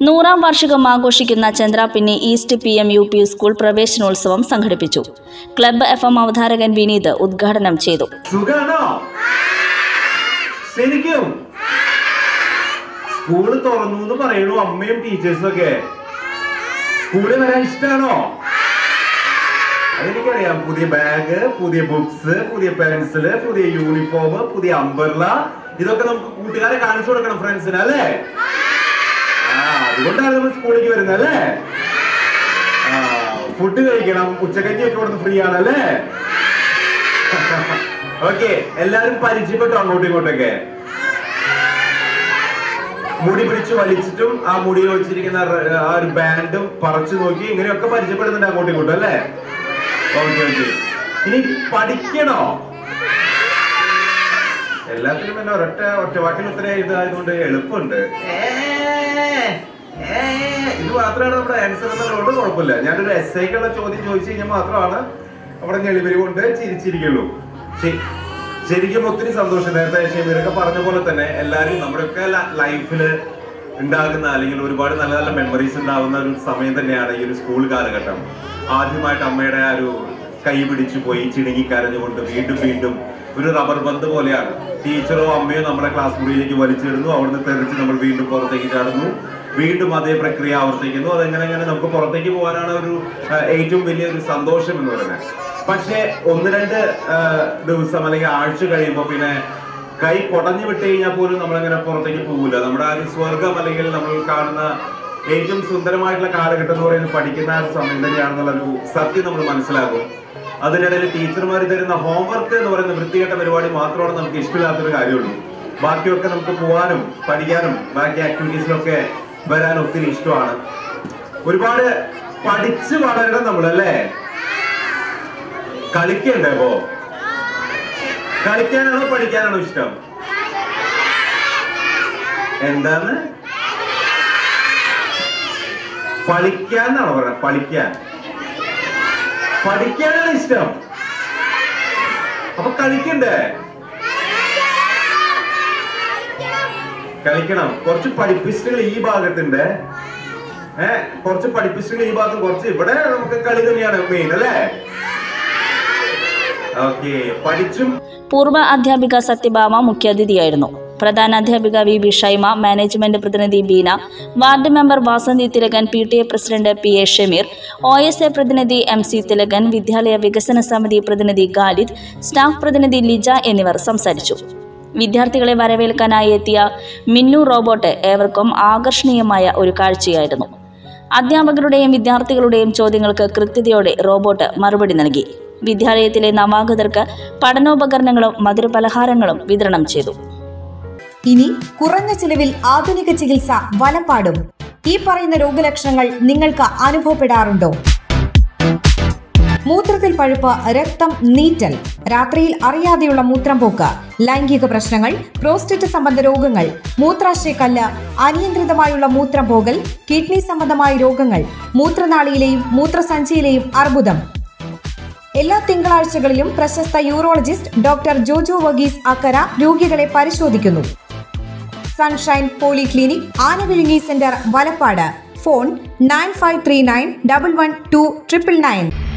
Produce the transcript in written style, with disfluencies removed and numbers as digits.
100ാം വാർഷികം ആഘോഷിക്കുന്ന Chandrappinni east PM UP school പ്രവേശനോത്സവം സംഘടിപ്പിച്ചു. ക്ലബ്ബ് FM അവതാരകൻ വിനീത് ഉദ്ഘാടനം ചെയ്തു. ശരിക്കും സ്കൂള് തുറന്നു എന്ന് പറയുന്നു അമ്മയും ടീച്ചേഴ്സും ഒക്കെ. സ്കൂളിൽ വരാൻ ഇഷ്ടമാണോ? അതെനിക്കറിയാം. പുതിയ ബാഗ്, പുതിയ ബുക്സ്, പുതിയ പെൻസില്, പുതിയ യൂണിഫോം, പുതിയ അംബ്രല്ല, ഇതൊക്കെ നമുക്ക് കൂട്ടുകാരെ കാണിച്ചു കൊടുക്കണം ഫ്രണ്ട്സിന്, അല്ലേ? അതുകൊണ്ടാണ് നമ്മൾ സ്കൂളിലേക്ക് വരുന്നത്, അല്ലേ? ഫുഡ് കഴിക്കണം, ഉച്ചക്കഞ്ഞി ഒക്കെ കൊടുത്ത് ഫ്രീ ആണല്ലേ? ഓക്കെ, എല്ലാരും പരിചയപ്പെട്ടു അങ്ങോട്ടും ഇങ്ങോട്ടൊക്കെ. മുടി പിടിച്ചു വലിച്ചിട്ടും ആ മുടിയിൽ വെച്ചിരിക്കുന്ന ആ ഒരു ബാൻഡും പറിച്ചു നോക്കി ഇങ്ങനെയൊക്കെ പരിചയപ്പെടുന്നുണ്ട് അങ്ങോട്ടും ഇങ്ങോട്ടും, അല്ലേ? Okay okay. ഇനി പഠിക്കണോ? എല്ലാത്തിനും തന്നെ ഒറ്റ വാക്കിൽ ഉത്തരം എഴുതായതുകൊണ്ട് എളുപ്പമുണ്ട്. ഇത് മാത്രമാണ് നമ്മുടെ ആൻസർ എന്നുള്ളതുകൊണ്ട് കുഴപ്പമില്ല. ഞാനൊരു എസ്ഐക്കുള്ള ചോദ്യം ചോദിച്ചു കഴിഞ്ഞാൽ മാത്രമാണ് അവിടെ ഞെളിവരി കൊണ്ട് ചിരിച്ചിരിക്കുള്ളൂ. ശരിക്കും ഒത്തിരി സന്തോഷം. നേരത്തെ ഷെമീറൊക്കെ പറഞ്ഞ പോലെ തന്നെ എല്ലാവരും നമ്മുടെയൊക്കെ ലൈഫിൽ ഉണ്ടാകുന്ന അല്ലെങ്കിൽ ഒരുപാട് നല്ല നല്ല മെമ്മറീസ് ഉണ്ടാകുന്ന ഒരു സമയം തന്നെയാണ് ഈ ഒരു സ്കൂൾ കാലഘട്ടം. ആദ്യമായിട്ട് അമ്മയുടെ ആ ഒരു കൈ പിടിച്ചു പോയി ചിണുങ്ങി കരഞ്ഞുകൊണ്ട് വീണ്ടും വീണ്ടും ഒരു റബ്ബർ ബന്ധ് പോലെയാണ്. ടീച്ചറോ അമ്മയോ നമ്മളെ ക്ലാസ് മുറിയിലേക്ക് വലിച്ചിടുന്നു, അവിടുന്ന് തെറിച്ച് നമ്മൾ വീണ്ടും പുറത്തേക്ക് ചാടുന്നു, വീണ്ടും അതേ പ്രക്രിയ ആവർത്തിക്കുന്നു. അതെങ്ങനെ നമുക്ക് പുറത്തേക്ക് പോകാനാണ് ഒരു ഏറ്റവും വലിയൊരു സന്തോഷം എന്ന് പറയുന്നത്. പക്ഷെ 1-2 ദിവസം അല്ലെങ്കിൽ ആഴ്ച കഴിയുമ്പോൾ പിന്നെ കൈ കൊടഞ്ഞു വിട്ട് കഴിഞ്ഞാൽ പോലും നമ്മളങ്ങനെ പുറത്തേക്ക് പോകില്ല. നമ്മുടെ ആ ഒരു സ്വർഗം അല്ലെങ്കിൽ നമ്മൾ കാണുന്ന ഏറ്റവും സുന്ദരമായിട്ടുള്ള കാലഘട്ടം എന്ന് പറയുന്നത് പഠിക്കുന്ന ഒരു സമയം തന്നെയാണെന്നുള്ളൊരു സത്യം നമ്മൾ മനസ്സിലാക്കും. അതിനിടയിൽ ടീച്ചർമാർ തരുന്ന ഹോംവർക്ക് എന്ന് പറയുന്ന വൃത്തികെട്ട പരിപാടി മാത്രമാണ് നമുക്ക് ഇഷ്ടമില്ലാത്തൊരു കാര്യമുള്ളൂ. ബാക്കിയൊക്കെ നമുക്ക് പോകാനും പഠിക്കാനും ബാക്കി ആക്ടിവിറ്റീസിലൊക്കെ വരാൻ ഒത്തിരി ഇഷ്ടമാണ്. ഒരുപാട് പഠിച്ച് വളരണം നമ്മളല്ലേ? കളിക്കണ്ടേ? അപ്പോ കളിക്കാനാണോ പഠിക്കാനാണോ ഇഷ്ടം? എന്താണ്? പഠിക്കാനാണോ പറഞ്ഞത്? പഠിക്കാനാണ് ഇഷ്ടം. അപ്പൊ കളിക്കണ്ടേ? കളിക്കണം. കുറച്ച് പഠിപ്പിസ്റ്റുകൾ ഈ ഭാഗത്തുണ്ട്, കുറച്ച് പഠിപ്പിസ്റ്റുകൾ ഈ ഭാഗത്തും, കുറച്ച് ഇവിടെ നമുക്ക് കളി തന്നെയാണ് മെയിൻ, അല്ലേ? ഓക്കെ. പഠിച്ചും. പൂർവ്വ അധ്യാപിക സത്യഭാമ മുഖ്യാതിഥിയായിരുന്നു. പ്രധാന അധ്യാപിക VB ഷൈമ, മാനേജ്മെന്റ് പ്രതിനിധി Beena, ward member Vasanthi Thilakan, PTA president PA Shameer, OSA പ്രതിനിധി MC തിലകൻ, വിദ്യാലയ വികസന സമിതി പ്രതിനിധി ഖാലിദ്, സ്റ്റാഫ് പ്രതിനിധി ലിജ എന്നിവർ സംസാരിച്ചു. വിദ്യാർത്ഥികളെ വരവേൽക്കാനായി എത്തിയ മിന്നു റോബോട്ട് ഏവർക്കും ആകർഷണീയമായ ഒരു കാഴ്ചയായിരുന്നു. അധ്യാപകരുടെയും വിദ്യാർത്ഥികളുടെയും ചോദ്യങ്ങൾക്ക് കൃത്യതയോടെ റോബോട്ട് മറുപടി നൽകി. വിദ്യാലയത്തിലെ നവാഗതർക്ക് പഠനോപകരണങ്ങളും മധുരപലഹാരങ്ങളും വിതരണം ചെയ്തു. ഇനി കുറഞ്ഞ ചിലവിൽ ആധുനിക ചികിത്സ വലപ്പാടും. ഈ പറയുന്ന രോഗലക്ഷണങ്ങൾ നിങ്ങൾക്ക് അനുഭവപ്പെടാറുണ്ടോ? മൂത്രത്തിൽ പഴുപ്പ്, രക്തം, നീറ്റൽ, രാത്രിയിൽ അറിയാതെയുള്ള മൂത്രം പോക്ക്, ലൈംഗിക പ്രശ്നങ്ങൾ, പ്രോസ്റ്റേറ്റ് സംബന്ധ രോഗങ്ങൾ, മൂത്രാശയക്കല്ല്, അനിയന്ത്രിതമായുള്ള മൂത്രം പോകൽ, കിഡ്നി സംബന്ധമായ രോഗങ്ങൾ, മൂത്രനാളിയിലെയും മൂത്രസഞ്ചിയിലെയും അർബുദം. എല്ലാ തിങ്കളാഴ്ചകളിലും പ്രശസ്ത യൂറോളജിസ്റ്റ് ഡോക്ടർ ജോജോ വർഗീസ് അക്കര രോഗികളെ പരിശോധിക്കുന്നു. Sunshine Polyclinic, Anavizhungi centre, Valappad. Phone 9539 112 999.